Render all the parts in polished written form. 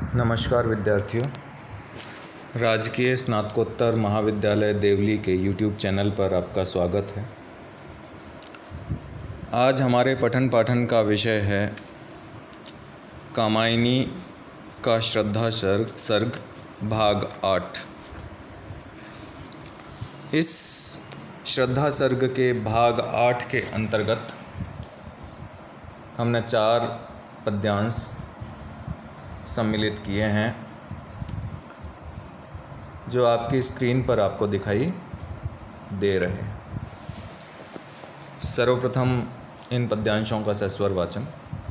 नमस्कार विद्यार्थियों, राजकीय स्नातकोत्तर महाविद्यालय देवली के YouTube चैनल पर आपका स्वागत है। आज हमारे पठन पाठन का विषय है कामायनी का श्रद्धा सर्ग भाग 8। इस श्रद्धा सर्ग के भाग 8 के अंतर्गत हमने 4 पद्यांश सम्मिलित किए हैं जो आपकी स्क्रीन पर आपको दिखाई दे रहे हैं। सर्वप्रथम इन पद्यांशों का सस्वर वाचन।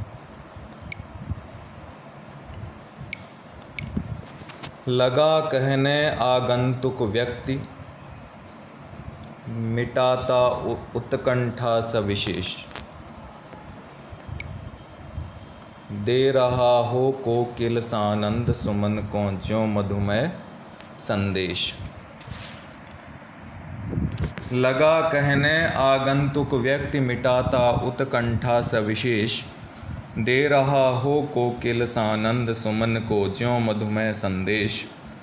लगा कहने आगंतुक व्यक्ति, मिटाता उत्कंठा सविशेष। दे रहा हो कोकिल सानंद, सुमन को ज्यों मधुमेह संदेश। लगा कहने आगंतुक व्यक्ति, मिटाता उत्कंठा सविशेष। दे रहा हो कोकिल सानंद, सुमन को ज्यों मधुमेह संदेश।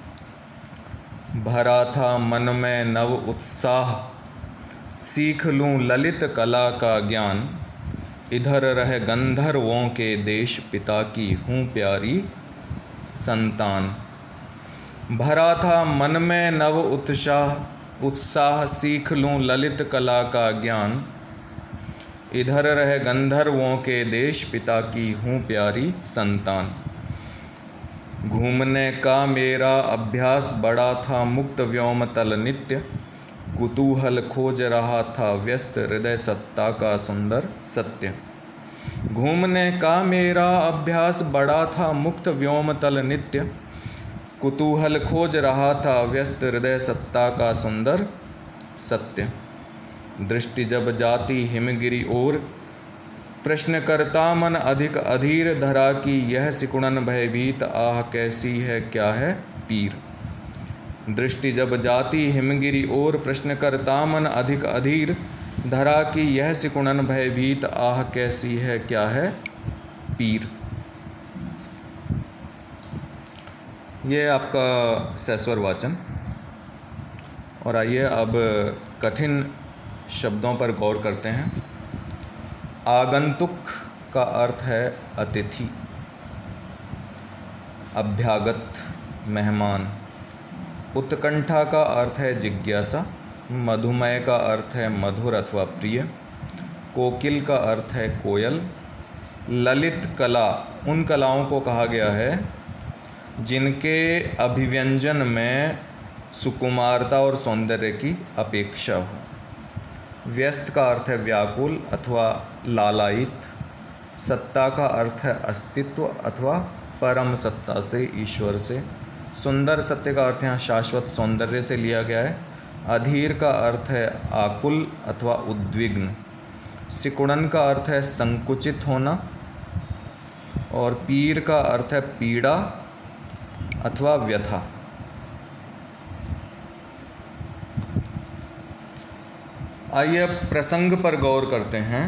भरा था मन में नव उत्साह, सीख लूँ ललित कला का ज्ञान। इधर रह गंधर्वों के देश, पिता की हूँ प्यारी संतान। भरा था मन में नव उत्साह, सीख लूँ ललित कला का ज्ञान। इधर रह गंधर्वों के देश, पिता की हूँ प्यारी संतान। घूमने का मेरा अभ्यास बड़ा था, मुक्त व्योम तल नित्य। कुतूहल खोज रहा था व्यस्त, हृदय सत्ता का सुंदर सत्य। घूमने का मेरा अभ्यास बड़ा था, मुक्त व्योम तल नित्य। कुतूहल खोज रहा था व्यस्त, हृदय सत्ता का सुंदर सत्य। दृष्टि जब जाती हिमगिरी ओर, प्रश्न करता मन अधिक अधीर। धरा की यह सिकुड़न भयभीत, आह कैसी है क्या है पीर। दृष्टि जब जाती हिमगिरी ओर, प्रश्न करता मन अधिक अधीर। धरा की यह सिकुड़न भयभीत, आह कैसी है क्या है पीर। ये आपका सस्वर वाचन। और आइए अब कठिन शब्दों पर गौर करते हैं। आगंतुक का अर्थ है अतिथि, अभ्यागत, मेहमान। उत्कंठा का अर्थ है जिज्ञासा। मधुमेह का अर्थ है मधुर अथवा प्रिय। कोकिल का अर्थ है कोयल। ललित कला उन कलाओं को कहा गया है जिनके अभिव्यंजन में सुकुमारता और सौंदर्य की अपेक्षा हो। व्यस्त का अर्थ है व्याकुल अथवा लालायित। सत्ता का अर्थ है अस्तित्व अथवा परम सत्ता से, ईश्वर से। सुंदर सत्य का अर्थ यहाँ शाश्वत सौंदर्य से लिया गया है। अधीर का अर्थ है आकुल अथवा उद्विग्न। सिकुड़न का अर्थ है संकुचित होना। और पीर का अर्थ है पीड़ा अथवा व्यथा। आइए अब प्रसंग पर गौर करते हैं।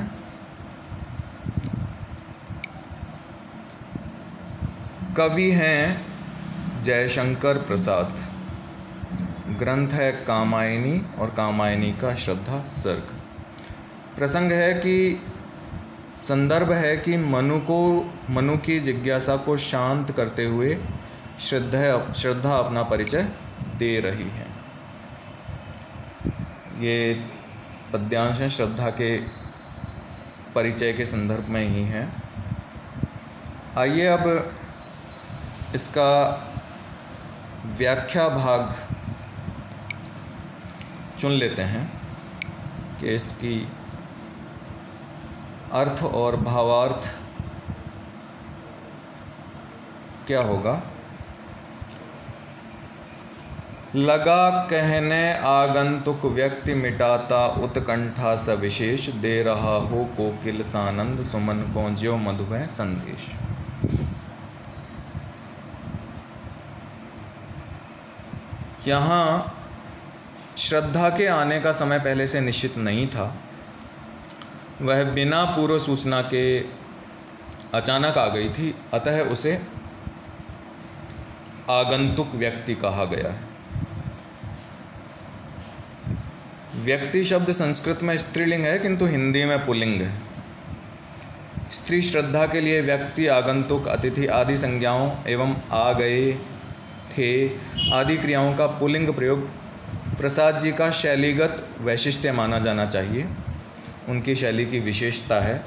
कवि हैं जयशंकर प्रसाद। ग्रंथ है कामायनी और कामायनी का श्रद्धा सर्ग। प्रसंग है कि संदर्भ है कि मनु की जिज्ञासा को शांत करते हुए श्रद्धा अपना परिचय दे रही है। ये पद्यांश हैं श्रद्धा के परिचय के संदर्भ में ही है। आइए अब इसका व्याख्या भाग चुन लेते हैं कि इसकी अर्थ और भावार्थ क्या होगा। लगा कहने आगंतुक व्यक्ति, मिटाता उत्कंठा सविशेष। दे रहा हो कोकिल सानंद, सुमन को ज्यों मधुमेह संदेश। यहाँ श्रद्धा के आने का समय पहले से निश्चित नहीं था। वह बिना पूर्व सूचना के अचानक आ गई थी, अतः उसे आगंतुक व्यक्ति कहा गया है। व्यक्ति शब्द संस्कृत में स्त्रीलिंग है किंतु हिंदी में पुल्लिंग है। स्त्री श्रद्धा के लिए व्यक्ति, आगंतुक, अतिथि आदि संज्ञाओं एवं आ गए, थे आदि क्रियाओं का पुल्लिंग प्रयोग प्रसाद जी का शैलीगत वैशिष्ट्य माना जाना चाहिए, उनकी शैली की विशेषता है।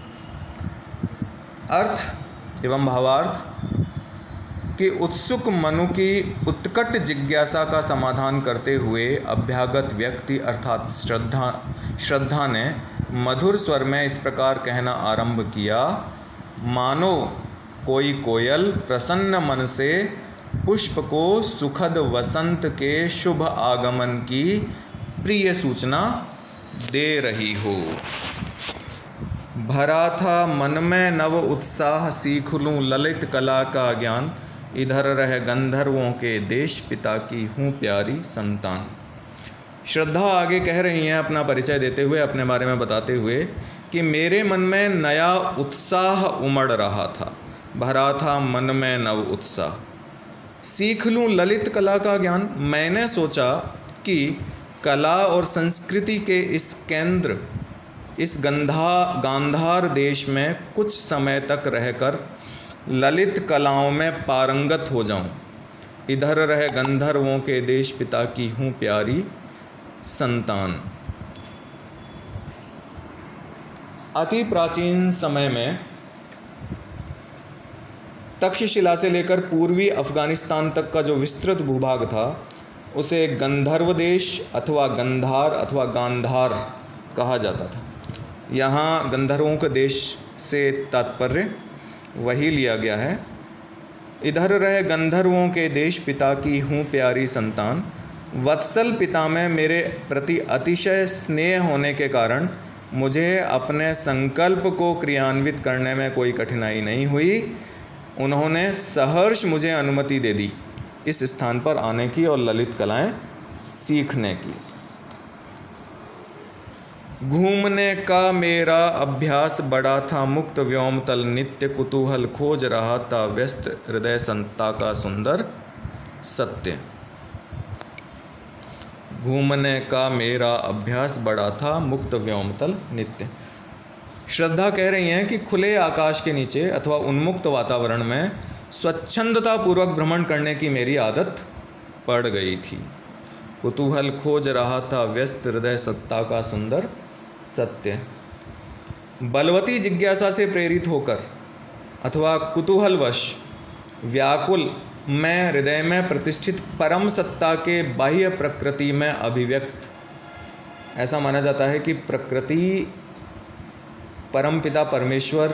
अर्थ एवं भावार्थ कि उत्सुक मनु की उत्कट जिज्ञासा का समाधान करते हुए अभ्यागत व्यक्ति अर्थात श्रद्धा ने मधुर स्वर में इस प्रकार कहना आरंभ किया, मानो कोई कोयल प्रसन्न मन से पुष्प को सुखद वसंत के शुभ आगमन की प्रिय सूचना दे रही हो। भरा था मन में नव उत्साह, सीख लूँ ललित कला का ज्ञान, इधर रह गंधर्वों के देश, पिता की हूँ प्यारी संतान। श्रद्धा आगे कह रही हैं अपना परिचय देते हुए, अपने बारे में बताते हुए कि मेरे मन में नया उत्साह उमड़ रहा था, भरा था मन में नव उत्साह, सीख लूँ ललित कला का ज्ञान। मैंने सोचा कि कला और संस्कृति के इस केंद्र, इस गांधार देश में कुछ समय तक रहकर ललित कलाओं में पारंगत हो जाऊं। इधर रहे गंधर्वों के देश, पिता की हूँ प्यारी संतान। अति प्राचीन समय में तक्षशिला से लेकर पूर्वी अफगानिस्तान तक का जो विस्तृत भूभाग था उसे गंधर्व देश अथवा गंधार अथवा गांधार कहा जाता था। यहाँ गंधर्वों के देश से तात्पर्य वही लिया गया है। इधर रहे गंधर्वों के देश, पिता की हूँ प्यारी संतान। वत्सल पिता में मेरे प्रति अतिशय स्नेह होने के कारण मुझे अपने संकल्प को क्रियान्वित करने में कोई कठिनाई नहीं हुई। उन्होंने सहर्ष मुझे अनुमति दे दी इस स्थान पर आने की और ललित कलाएं सीखने की। घूमने का मेरा अभ्यास बड़ा था, मुक्त व्योमतल नित्य कुतूहल खोज रहा था, व्यस्त हृदय संता का सुंदर सत्य। घूमने का मेरा अभ्यास बड़ा था, मुक्त व्योमतल नित्य। श्रद्धा कह रही हैं कि खुले आकाश के नीचे अथवा उन्मुक्त वातावरण में स्वच्छंदता पूर्वक भ्रमण करने की मेरी आदत पड़ गई थी। कुतूहल खोज रहा था, व्यस्त हृदय सत्ता का सुंदर सत्य। बलवती जिज्ञासा से प्रेरित होकर अथवा कुतूहलवश व्याकुल मैं हृदय में प्रतिष्ठित परम सत्ता के बाह्य प्रकृति में अभिव्यक्त, ऐसा माना जाता है कि प्रकृति परमपिता परमेश्वर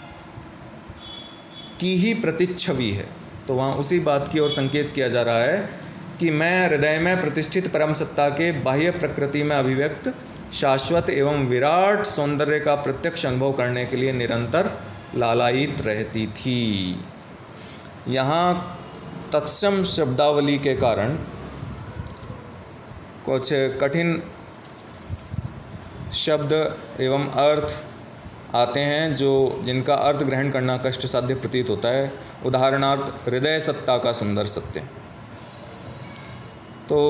की ही प्रतिच्छवि है। तो वहाँ उसी बात की ओर संकेत किया जा रहा है कि मैं हृदय में प्रतिष्ठित परम सत्ता के बाह्य प्रकृति में अभिव्यक्त शाश्वत एवं विराट सौंदर्य का प्रत्यक्ष अनुभव करने के लिए निरंतर लालायित रहती थी। यहाँ तत्सम शब्दावली के कारण कुछ कठिन शब्द एवं अर्थ आते हैं जिनका अर्थ ग्रहण करना कष्ट साध्य प्रतीत होता है। उदाहरणार्थ हृदय सत्ता का सुंदर सत्य। तो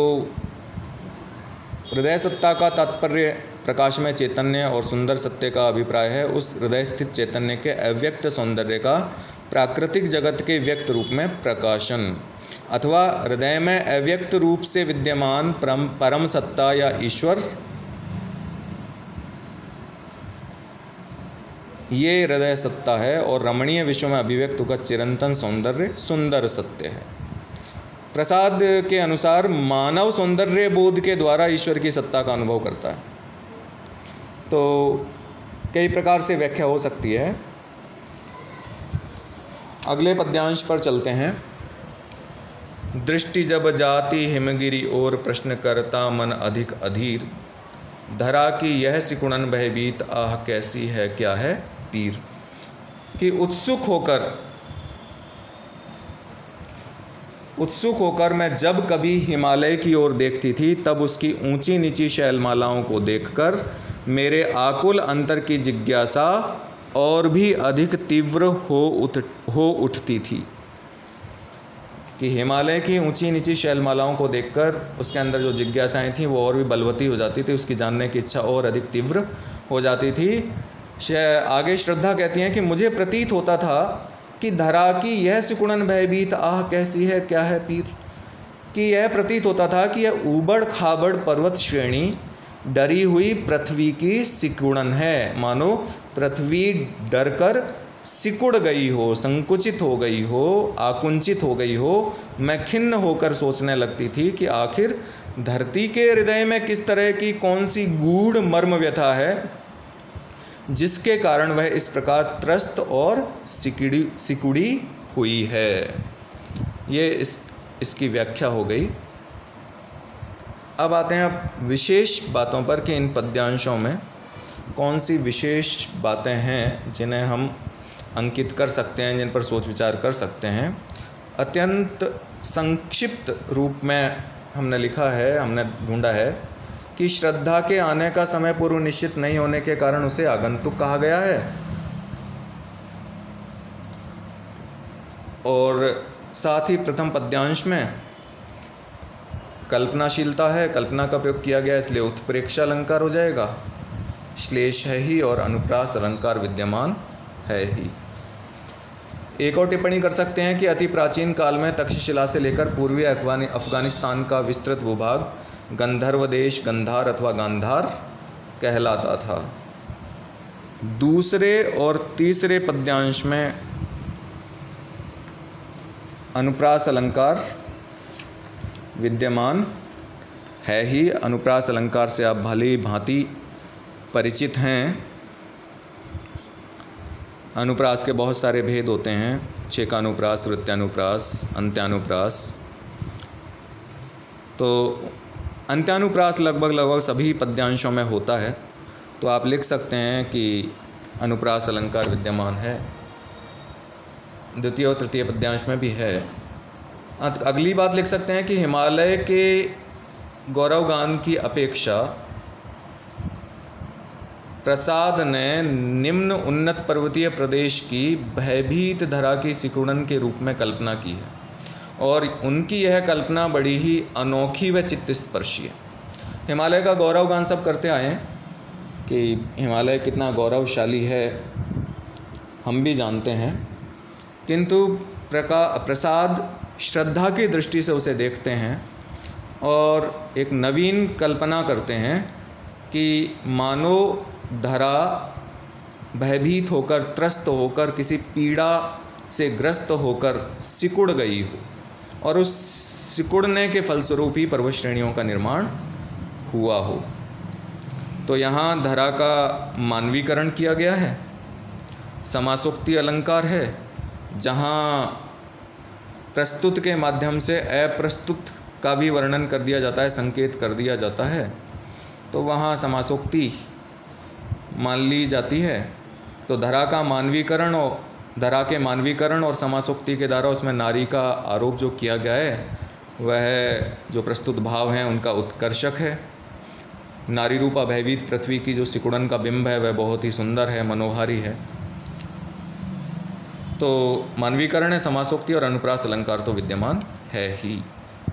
हृदय सत्ता का तात्पर्य प्रकाश में चैतन्य और सुंदर सत्य का अभिप्राय है उस हृदय स्थित चैतन्य के अव्यक्त सौंदर्य का प्राकृतिक जगत के व्यक्त रूप में प्रकाशन, अथवा हृदय में अव्यक्त रूप से विद्यमान परम सत्ता या ईश्वर, ये हृदय सत्ता है और रमणीय विश्व में अभिव्यक्त होकर चिरंतन सौंदर्य सुंदर सत्य है। प्रसाद के अनुसार मानव सौंदर्य बोध के द्वारा ईश्वर की सत्ता का अनुभव करता है। तो कई प्रकार से व्याख्या हो सकती है। अगले पद्यांश पर चलते हैं। दृष्टि जब जाती हिमगिरी और प्रश्न करता मन अधिक अधीर, धरा की यह सिकुड़न भयभीत, आह कैसी है क्या है पीर। कि उत्सुक होकर मैं जब कभी हिमालय की ओर देखती थी तब उसकी ऊंची नीची शैलमालाओं को देखकर मेरे आकुल अंतर की जिज्ञासा और भी अधिक तीव्र हो उठती थी। कि हिमालय की ऊंची नीची शैलमालाओं को देखकर उसके अंदर जो जिज्ञासाएं थीं वो और भी बलवती हो जाती थी, उसकी जानने की इच्छा और अधिक तीव्र हो जाती थी। आगे श्रद्धा कहती हैं कि मुझे प्रतीत होता था कि धरा की यह सिकुड़न भयभीत आह कैसी है, क्या है पीर, कि यह प्रतीत होता था कि यह ऊबड़ खाबड़ पर्वत श्रेणी डरी हुई पृथ्वी की सिकुड़न है, मानो पृथ्वी डरकर सिकुड़ गई हो, संकुचित हो गई हो, आकुंचित हो गई हो। मैं खिन्न होकर सोचने लगती थी कि आखिर धरती के हृदय में किस तरह की कौन सी गूढ़ मर्म व्यथा है जिसके कारण वह इस प्रकार त्रस्त और सिकुड़ी हुई है। ये इसकी व्याख्या हो गई। अब आते हैं अब विशेष बातों पर कि इन पद्यांशों में कौन सी विशेष बातें हैं जिन्हें हम अंकित कर सकते हैं, जिन पर सोच विचार कर सकते हैं। अत्यंत संक्षिप्त रूप में हमने लिखा है, हमने ढूंढा है कि श्रद्धा के आने का समय पूर्व निश्चित नहीं होने के कारण उसे आगंतुक कहा गया है, और साथ ही प्रथम पद्यांश में कल्पनाशीलता है, कल्पना का प्रयोग किया गया, इसलिए उत्प्रेक्षा अलंकार हो जाएगा। श्लेष है ही और अनुप्रास अलंकार विद्यमान है ही। एक और टिप्पणी कर सकते हैं कि अति प्राचीन काल में तक्षशिला से लेकर पूर्वी अफगानिस्तान का विस्तृत भूभाग गंधर्व देश, गंधार अथवा गांधार कहलाता था। दूसरे और तीसरे पद्यांश में अनुप्रास अलंकार विद्यमान है ही। अनुप्रास अलंकार से आप भली भांति परिचित हैं। अनुप्रास के बहुत सारे भेद होते हैं, छेकानुप्रास, वृत्यानुप्रास, अंत्यानुप्रास। तो अंत्यानुप्रास लगभग सभी पद्यांशों में होता है, तो आप लिख सकते हैं कि अनुप्रास अलंकार विद्यमान है। द्वितीय और तृतीय पद्यांश में भी है। अगली बात लिख सकते हैं कि हिमालय के गौरवगान की अपेक्षा प्रसाद ने निम्न उन्नत पर्वतीय प्रदेश की भयभीत धरा की सिकुड़न के रूप में कल्पना की है, और उनकी यह कल्पना बड़ी ही अनोखी व चित्तस्पर्शी है। हिमालय का गौरवगान सब करते आए हैं कि हिमालय कितना गौरवशाली है, हम भी जानते हैं, किंतु प्रसाद श्रद्धा की दृष्टि से उसे देखते हैं और एक नवीन कल्पना करते हैं कि मानो धरा भयभीत होकर, त्रस्त होकर, किसी पीड़ा से ग्रस्त होकर सिकुड़ गई हो, और उस सिकुड़ने के फलस्वरूप ही पर्वत श्रेणियों का निर्माण हुआ हो। तो यहाँ धरा का मानवीकरण किया गया है। समासोक्ति अलंकार है, जहाँ प्रस्तुत के माध्यम से अप्रस्तुत का भी वर्णन कर दिया जाता है, संकेत कर दिया जाता है, तो वहाँ समासोक्ति मान ली जाती है। तो धरा का मानवीकरण और धरा के मानवीकरण और समासोक्ति के द्वारा उसमें नारी का आरोप जो किया गया है, वह जो प्रस्तुत भाव हैं उनका उत्कर्षक है। नारी रूपा भयभीत पृथ्वी की जो सिकुड़न का बिंब है वह बहुत ही सुंदर है, मनोहारी है। तो मानवीकरण है, समासोक्ति और अनुप्रास अलंकार तो विद्यमान है ही।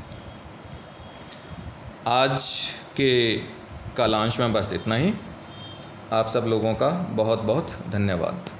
आज के कालांश में बस इतना ही। आप सब लोगों का बहुत बहुत धन्यवाद।